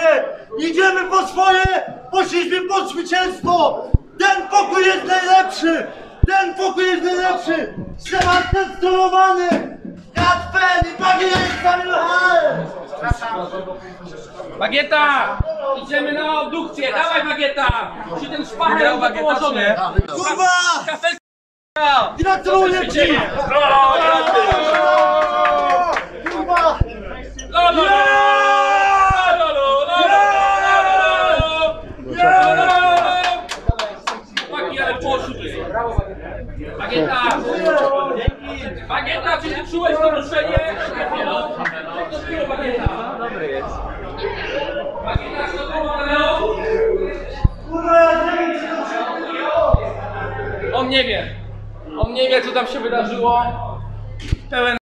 się! Idziemy po swoje! Poszliśmy po zwycięstwo! Ten pokój jest najlepszy! Ten pokój jest najlepszy! Sebastian sterowany! Katpen i Bagieta jest zamiłowane! Bagieta! Idziemy na obdukcję! Dawaj Bagieta! Ci ten szpachel jest położony! Kurwa! Kafelka! Gratuluję ci! Kurwa! Chłopaki, ale poszły! Bagieta! Bagieta, czy ty czułeś to ruszenie? Bagieta! Dobry jest. Bagieta, co to było? On nie wie. On nie wie, co tam się wydarzyło. Pełen